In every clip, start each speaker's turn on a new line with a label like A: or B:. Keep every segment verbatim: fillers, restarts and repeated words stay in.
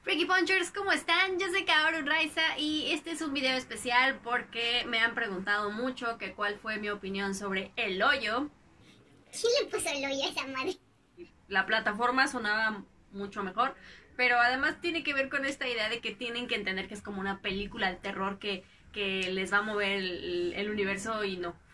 A: Freaky Punchers, ¿cómo están? Yo soy Kaoru Raiza y este es un video especial porque me han preguntado mucho que cuál fue mi opinión sobre El Hoyo.
B: ¿Quién le puso el hoyo a esa madre?
A: La plataforma sonaba mucho mejor, pero además tiene que ver con esta idea de que tienen que entender que es como una película de terror que, que les va a mover el, el universo y no.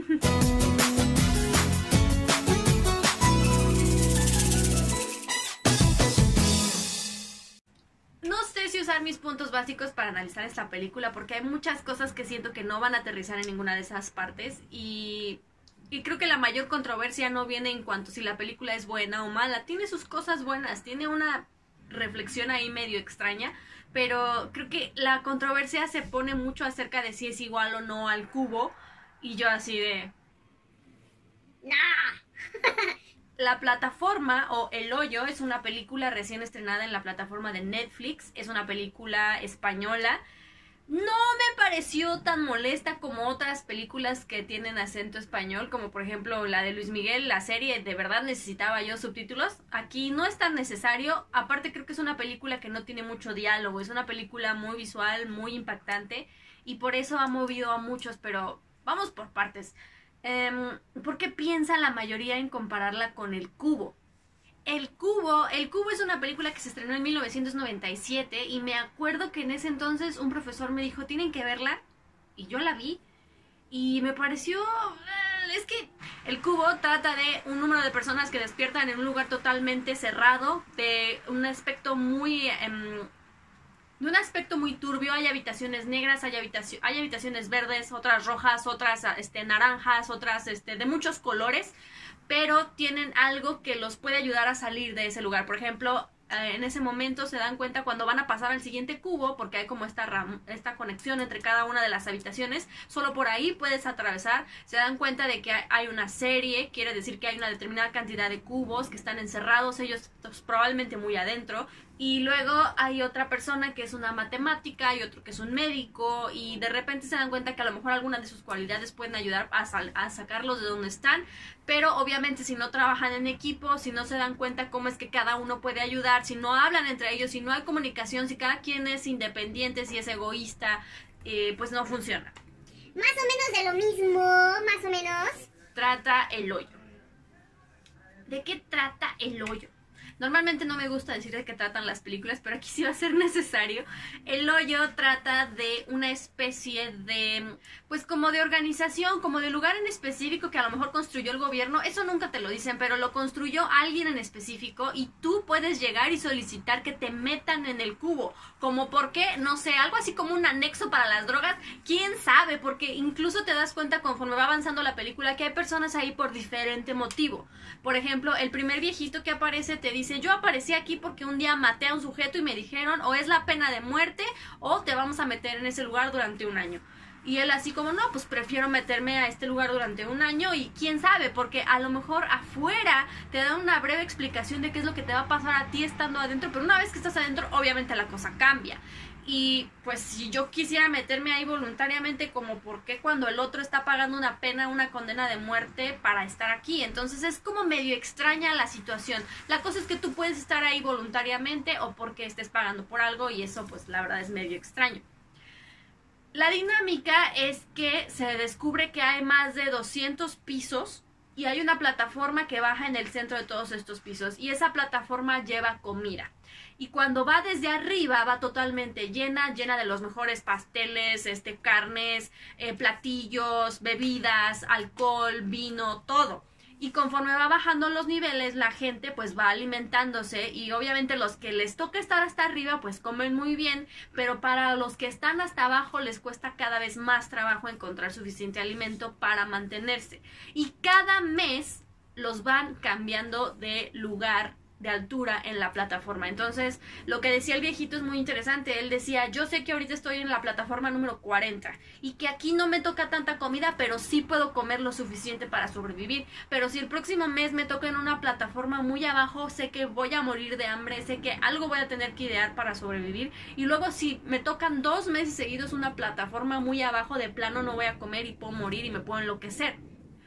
A: No sé si usar mis puntos básicos para analizar esta película porque hay muchas cosas que siento que no van a aterrizar en ninguna de esas partes y, y creo que la mayor controversia no viene en cuanto si la película es buena o mala. Tiene sus cosas buenas, tiene una reflexión ahí medio extraña, pero creo que la controversia se pone mucho acerca de si es igual o no al cubo y yo así de...
B: ¡No!
A: La plataforma o El Hoyo es una película recién estrenada en la plataforma de Netflix. Es una película española. No me pareció tan molesta como otras películas que tienen acento español, como por ejemplo la de Luis Miguel, la serie. De verdad necesitaba yo subtítulos. Aquí no es tan necesario. Aparte creo que es una película que no tiene mucho diálogo. Es una película muy visual, muy impactante y por eso ha movido a muchos, pero vamos por partes. Um, ¿Por qué piensa la mayoría en compararla con El Cubo? El Cubo, El Cubo es una película que se estrenó en mil novecientos noventa y siete y me acuerdo que en ese entonces un profesor me dijo, tienen que verla, y yo la vi y me pareció... Es que El Cubo trata de un número de personas que despiertan en un lugar totalmente cerrado, de un aspecto muy... Um, de un aspecto muy turbio. Hay habitaciones negras, hay, habitaci hay habitaciones verdes, otras rojas, otras este, naranjas, otras este, de muchos colores, pero tienen algo que los puede ayudar a salir de ese lugar. Por ejemplo, eh, en ese momento se dan cuenta cuando van a pasar al siguiente cubo, porque hay como esta, ram esta conexión entre cada una de las habitaciones, solo por ahí puedes atravesar. Se dan cuenta de que hay una serie, quiere decir que hay una determinada cantidad de cubos que están encerrados, ellos pues, probablemente muy adentro. Y luego hay otra persona que es una matemática y otro que es un médico y de repente se dan cuenta que a lo mejor algunas de sus cualidades pueden ayudar a, a sacarlos de donde están, pero obviamente si no trabajan en equipo, si no se dan cuenta cómo es que cada uno puede ayudar, si no hablan entre ellos, si no hay comunicación, si cada quien es independiente, si es egoísta, eh, pues no funciona.
B: Más o menos de lo mismo, más o menos.
A: Trata El Hoyo. ¿De qué trata El Hoyo? Normalmente no me gusta decir de qué tratan las películas, pero aquí sí va a ser necesario. El Hoyo trata de una especie de, pues como de organización, como de lugar en específico que a lo mejor construyó el gobierno. Eso nunca te lo dicen, pero lo construyó alguien en específico y tú puedes llegar y solicitar que te metan en el cubo. Como por qué, no sé, algo así como un anexo para las drogas. ¿Quién sabe? Porque incluso te das cuenta conforme va avanzando la película que hay personas ahí por diferente motivo. Por ejemplo, el primer viejito que aparece te dice: yo aparecí aquí porque un día maté a un sujeto y me dijeron o es la pena de muerte o te vamos a meter en ese lugar durante un año. Y él así como, no, pues prefiero meterme a este lugar durante un año y quién sabe, porque a lo mejor afuera te dan una breve explicación de qué es lo que te va a pasar a ti estando adentro, pero una vez que estás adentro obviamente la cosa cambia. Y pues si yo quisiera meterme ahí voluntariamente, como por qué cuando el otro está pagando una pena, una condena de muerte para estar aquí. Entonces es como medio extraña la situación. La cosa es que tú puedes estar ahí voluntariamente o porque estés pagando por algo y eso pues la verdad es medio extraño. La dinámica es que se descubre que hay más de doscientos pisos y hay una plataforma que baja en el centro de todos estos pisos y esa plataforma lleva comida. Y cuando va desde arriba va totalmente llena, llena de los mejores pasteles, este, carnes, eh, platillos, bebidas, alcohol, vino, todo. Y conforme va bajando los niveles, la gente pues va alimentándose y obviamente los que les toca estar hasta arriba pues comen muy bien, pero para los que están hasta abajo les cuesta cada vez más trabajo encontrar suficiente alimento para mantenerse. Y cada mes los van cambiando de lugar, de altura en la plataforma. Entonces, lo que decía el viejito es muy interesante. Él decía, yo sé que ahorita estoy en la plataforma número cuarenta y que aquí no me toca tanta comida, pero sí puedo comer lo suficiente para sobrevivir. Pero si el próximo mes me toca en una plataforma muy abajo, sé que voy a morir de hambre, sé que algo voy a tener que idear para sobrevivir. Y luego si me tocan dos meses seguidos una plataforma muy abajo, de plano no voy a comer y puedo morir y me puedo enloquecer.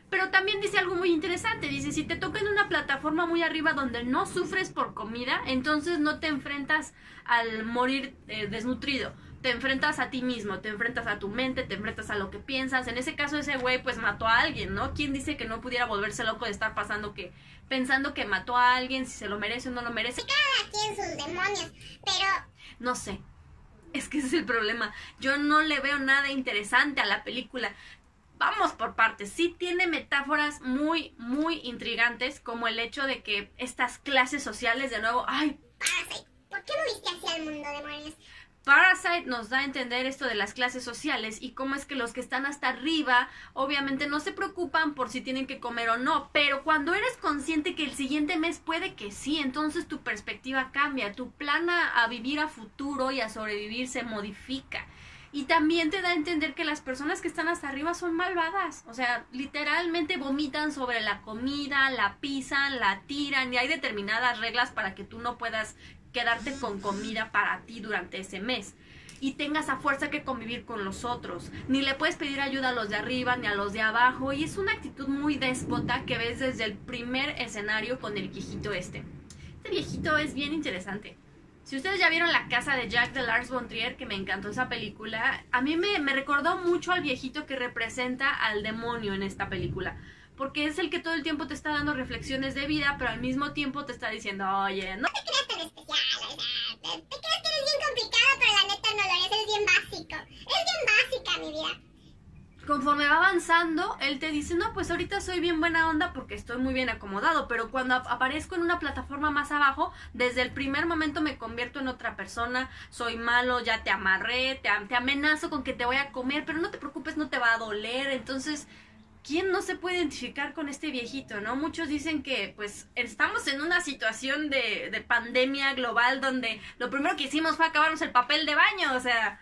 A: Pero también dice algo muy interesante, dice, si te toca en una plataforma muy arriba donde no sufres por comida, entonces no te enfrentas al morir eh, desnutrido, te enfrentas a ti mismo, te enfrentas a tu mente, te enfrentas a lo que piensas. En ese caso ese güey pues mató a alguien, ¿no? ¿Quién dice que no pudiera volverse loco de estar pasando que, pensando que mató a alguien, si se lo merece o no lo merece?
B: Cada quien sus demonios, pero...
A: No sé, es que ese es el problema, yo no le veo nada interesante a la película. Vamos por partes, sí tiene metáforas muy, muy intrigantes, como el hecho de que estas clases sociales, de nuevo, ay,
B: Parasite, ¿por qué moviste hacia el mundo, demonios?
A: Parasite nos da a entender esto de las clases sociales y cómo es que los que están hasta arriba obviamente no se preocupan por si tienen que comer o no, pero cuando eres consciente que el siguiente mes puede que sí, entonces tu perspectiva cambia, tu plan a, a vivir a futuro y a sobrevivir se modifica. Y también te da a entender que las personas que están hasta arriba son malvadas. O sea, literalmente vomitan sobre la comida, la pisan, la tiran. Y hay determinadas reglas para que tú no puedas quedarte con comida para ti durante ese mes. Y tengas a fuerza que convivir con los otros. Ni le puedes pedir ayuda a los de arriba ni a los de abajo. Y es una actitud muy déspota que ves desde el primer escenario con el viejito este. Este viejito es bien interesante. Si ustedes ya vieron La casa de Jack de Lars von Trier, que me encantó esa película, a mí me, me recordó mucho al viejito que representa al demonio en esta película. Porque es el que todo el tiempo te está dando reflexiones de vida, pero al mismo tiempo te está diciendo, oye, no
B: No te creas tan especial, o sea, te, te crees que eres bien complicado, pero la neta no lo eres, eres bien básico. Es bien básica, mi vida.
A: Conforme va avanzando, él te dice, no, pues ahorita soy bien buena onda porque estoy muy bien acomodado, pero cuando ap aparezco en una plataforma más abajo, desde el primer momento me convierto en otra persona, soy malo, ya te amarré, te, te amenazo con que te voy a comer, pero no te preocupes, no te va a doler. Entonces, ¿quién no se puede identificar con este viejito, no? Muchos dicen que, pues, estamos en una situación de, de pandemia global donde lo primero que hicimos fue acabarnos el papel de baño, o sea...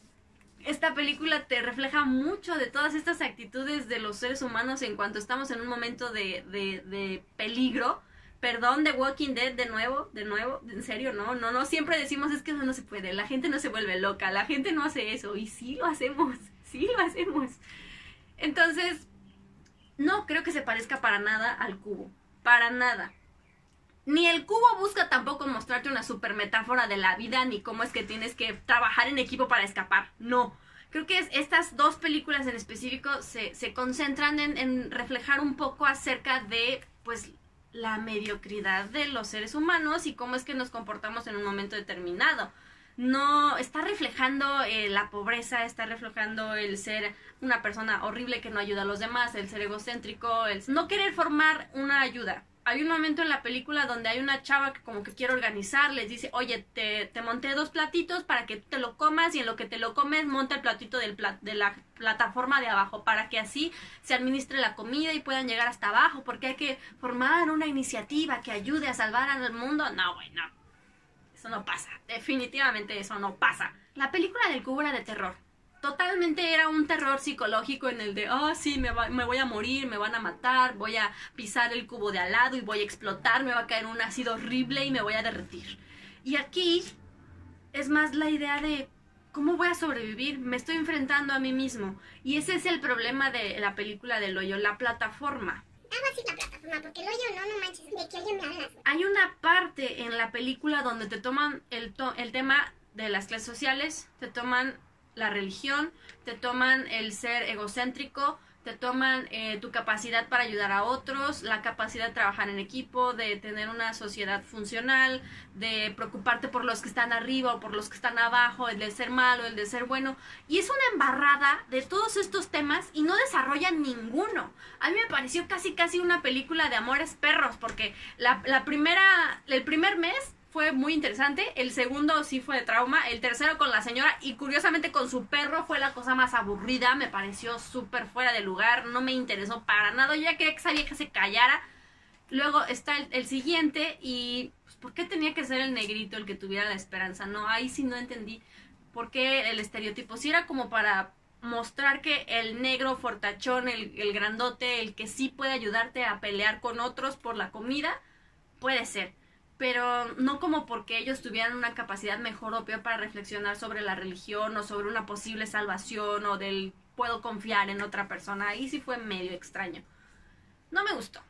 A: Esta película te refleja mucho de todas estas actitudes de los seres humanos en cuanto estamos en un momento de, de, de peligro. Perdón, The Walking Dead, de nuevo, de nuevo, en serio, no, no, no, siempre decimos es que eso no se puede, la gente no se vuelve loca, la gente no hace eso, y sí lo hacemos, sí lo hacemos. Entonces, no creo que se parezca para nada al cubo, para nada. Ni el cubo busca tampoco mostrarte una super metáfora de la vida, ni cómo es que tienes que trabajar en equipo para escapar. No. Creo que es, estas dos películas en específico se, se concentran en, en reflejar un poco acerca de, pues, la mediocridad de los seres humanos y cómo es que nos comportamos en un momento determinado. No, está reflejando eh, la pobreza, está reflejando el ser una persona horrible que no ayuda a los demás, el ser egocéntrico, el no querer formar una ayuda. Hay un momento en la película donde hay una chava que como que quiere organizar, les dice, oye, te, te monté dos platitos para que tú te lo comas y en lo que te lo comes monta el platito del plat de la plataforma de abajo para que así se administre la comida y puedan llegar hasta abajo, porque hay que formar una iniciativa que ayude a salvar al mundo. No, güey, no. Eso no pasa. Definitivamente eso no pasa. La película del cubo era de terror. Totalmente era un terror psicológico en el de, oh sí, me, va, me voy a morir, me van a matar, voy a pisar el cubo de al lado y voy a explotar, me va a caer un ácido horrible y me voy a derretir. Y aquí es más la idea de, ¿cómo voy a sobrevivir? Me estoy enfrentando a mí mismo. Y ese es el problema de la película del hoyo, la plataforma.
B: Algo así la plataforma, porque el hoyo no, no manches, ¿de qué hoyo me hablas?
A: Hay una parte en la película donde te toman el, to el tema de las clases sociales, te toman la religión, te toman el ser egocéntrico, te toman eh, tu capacidad para ayudar a otros, la capacidad de trabajar en equipo, de tener una sociedad funcional, de preocuparte por los que están arriba o por los que están abajo, el de ser malo, el de ser bueno, y es una embarrada de todos estos temas y no desarrollan ninguno. A mí me pareció casi casi una película de amores perros, porque la, la primera, el primer mes fue muy interesante, el segundo sí fue de trauma, el tercero con la señora y curiosamente con su perro fue la cosa más aburrida, me pareció súper fuera de lugar, no me interesó para nada, yo ya quería que esa vieja se callara. Luego está el, el siguiente y pues, ¿por qué tenía que ser el negrito el que tuviera la esperanza? No, ahí sí no entendí por qué el estereotipo, si era como para mostrar que el negro fortachón, el, el grandote, el que sí puede ayudarte a pelear con otros por la comida, puede ser. Pero no como porque ellos tuvieran una capacidad mejor o peor para reflexionar sobre la religión o sobre una posible salvación o del puedo confiar en otra persona. Ahí sí fue medio extraño. no me gustó.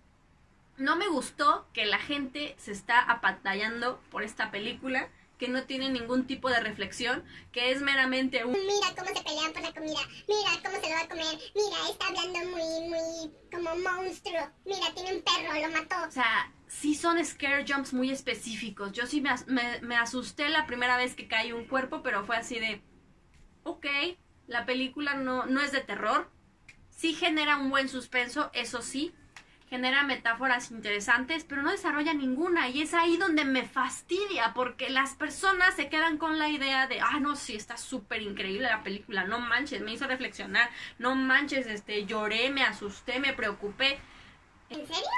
A: No me gustó que la gente se está apantallando por esta película, que no tiene ningún tipo de reflexión, que es meramente un...
B: Mira cómo se pelean por la comida, mira cómo se lo va a comer, mira, está hablando muy, muy como monstruo, mira, tiene un perro, lo mató.
A: O sea, sí son scare jumps muy específicos. Yo sí me, me, me asusté la primera vez que cae un cuerpo, pero fue así de... Ok, la película no, no es de terror. Sí genera un buen suspenso, eso sí. Genera metáforas interesantes, pero no desarrolla ninguna. Y es ahí donde me fastidia, porque las personas se quedan con la idea de, ah, no, sí, está súper increíble la película, no manches, me hizo reflexionar, no manches, este, lloré, me asusté, me preocupé.
B: ¿En serio?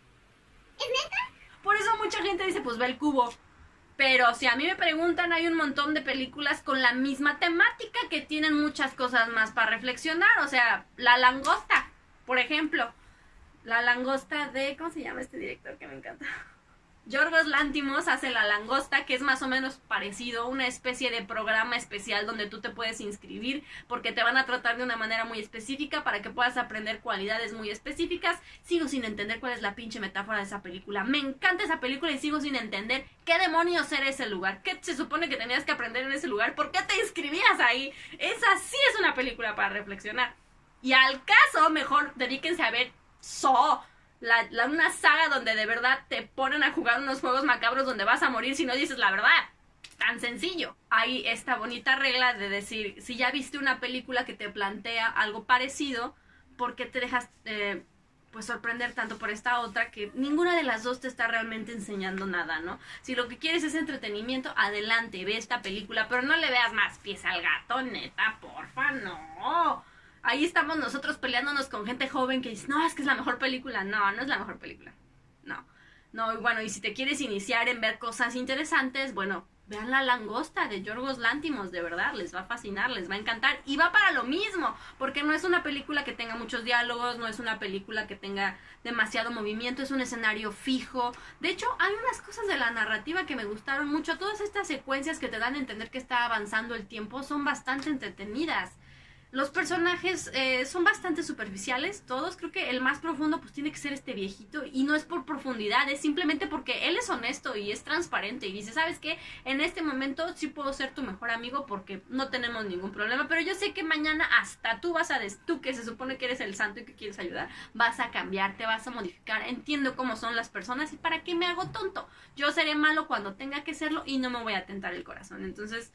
B: ¿Es neta?
A: Por eso mucha gente dice, pues ve el Cubo. Pero si a mí me preguntan, hay un montón de películas con la misma temática que tienen muchas cosas más para reflexionar. O sea, La Langosta, por ejemplo. La Langosta de... ¿Cómo se llama este director que me encanta? Yorgos Lanthimos hace La Langosta, que es más o menos parecido, una especie de programa especial donde tú te puedes inscribir porque te van a tratar de una manera muy específica para que puedas aprender cualidades muy específicas. Sigo sin entender cuál es la pinche metáfora de esa película. Me encanta esa película y sigo sin entender qué demonios era ese lugar. ¿Qué se supone que tenías que aprender en ese lugar? ¿Por qué te inscribías ahí? Esa sí es una película para reflexionar. Y al caso, mejor dedíquense a ver Saw. La, la, una saga donde de verdad te ponen a jugar unos juegos macabros donde vas a morir si no dices la verdad. Tan sencillo. Hay esta bonita regla de decir, si ya viste una película que te plantea algo parecido, ¿por qué te dejas eh, pues sorprender tanto por esta otra que ninguna de las dos te está realmente enseñando nada, ¿no? Si lo que quieres es entretenimiento, adelante, ve esta película, pero no le veas más pies al gato, neta, porfa, no. Ahí estamos nosotros peleándonos con gente joven que dice, no, es que es la mejor película. No, no es la mejor película. No. No, y bueno, y si te quieres iniciar en ver cosas interesantes, bueno, vean La Langosta de Yorgos Lanthimos, de verdad, les va a fascinar, les va a encantar. Y va para lo mismo, porque no es una película que tenga muchos diálogos, no es una película que tenga demasiado movimiento, es un escenario fijo. De hecho, hay unas cosas de la narrativa que me gustaron mucho. Todas estas secuencias que te dan a entender que está avanzando el tiempo son bastante entretenidas. Los personajes eh, son bastante superficiales, todos. Creo que el más profundo pues tiene que ser este viejito. Y no es por profundidad, es simplemente porque él es honesto y es transparente. Y dice, ¿sabes qué? En este momento sí puedo ser tu mejor amigo porque no tenemos ningún problema. Pero yo sé que mañana hasta tú vas a... Des tú que se supone que eres el santo y que quieres ayudar, vas a cambiar, te vas a modificar. Entiendo cómo son las personas y para qué me hago tonto. Yo seré malo cuando tenga que serlo y no me voy a tentar el corazón. Entonces...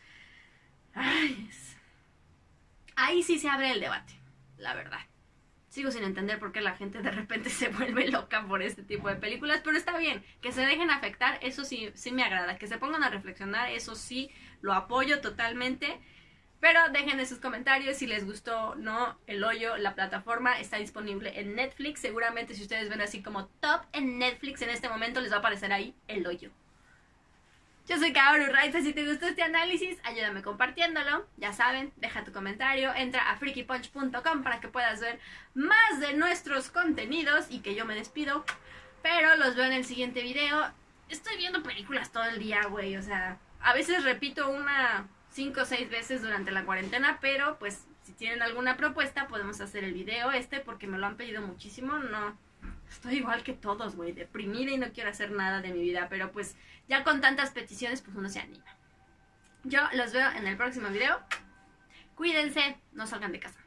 A: Ay... Es... Ahí sí se abre el debate, la verdad. Sigo sin entender por qué la gente de repente se vuelve loca por este tipo de películas, pero está bien. Que se dejen afectar, eso sí, sí me agrada. Que se pongan a reflexionar, eso sí, lo apoyo totalmente. Pero dejen en sus comentarios si les gustó o no El Hoyo. La plataforma está disponible en Netflix. Seguramente si ustedes ven así como top en Netflix en este momento les va a aparecer ahí El Hoyo. Yo soy Kaoru Raiza, si te gustó este análisis, ayúdame compartiéndolo. Ya saben, deja tu comentario, entra a freaky punch punto com para que puedas ver más de nuestros contenidos y que yo me despido. Pero los veo en el siguiente video. Estoy viendo películas todo el día, güey, o sea, a veces repito una cinco o seis veces durante la cuarentena, pero pues si tienen alguna propuesta podemos hacer el video este porque me lo han pedido muchísimo. No, estoy igual que todos, güey, deprimida y no quiero hacer nada de mi vida, pero pues ya con tantas peticiones pues uno se anima. Yo los veo en el próximo video. Cuídense, no salgan de casa.